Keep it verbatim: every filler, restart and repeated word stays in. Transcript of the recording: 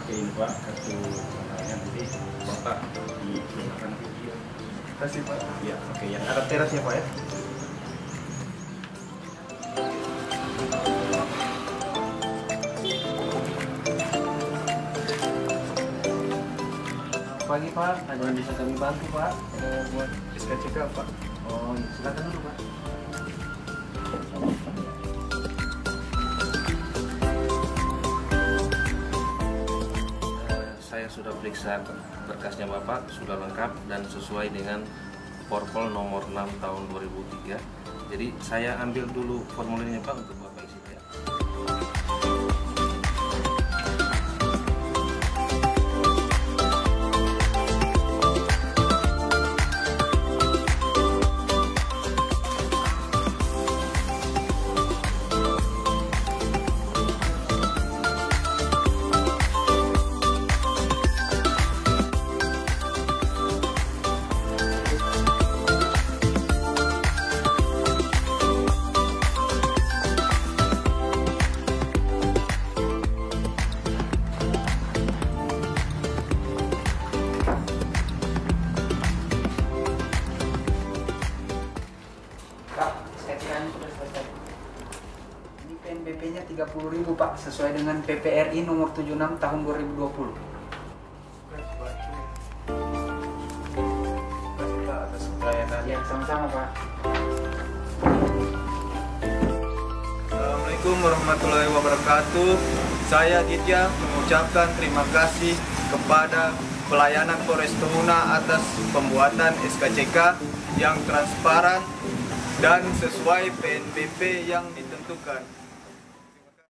pakai ini Pak, kartu namanya jadi Bapak digunakan video. Terima kasih Pak. Ya, oke, yang ada teras ya Pak ya. Pagi Pak, ada yang bisa kami bantu Pak? Oh, buat S K C K Pak. Oh, iya. Silakan dulu Pak. Saya sudah periksa berkasnya Bapak, sudah lengkap dan sesuai dengan Porpol nomor enam tahun dua ribu tiga. Jadi saya ambil dulu formulirnya Pak untuk Bapak isi ya. P N B P-nya tiga puluh ribu Pak, sesuai dengan P P R I nomor tujuh puluh enam tahun dua ribu dua puluh. Terima kasih Pak atas pelayanan. Ya, sama-sama Pak. Assalamualaikum warahmatullahi wabarakatuh. Saya Ditya mengucapkan terima kasih kepada pelayanan Polres Tohuna atas pembuatan S K C K yang transparan dan sesuai P N B P yang ditentukan.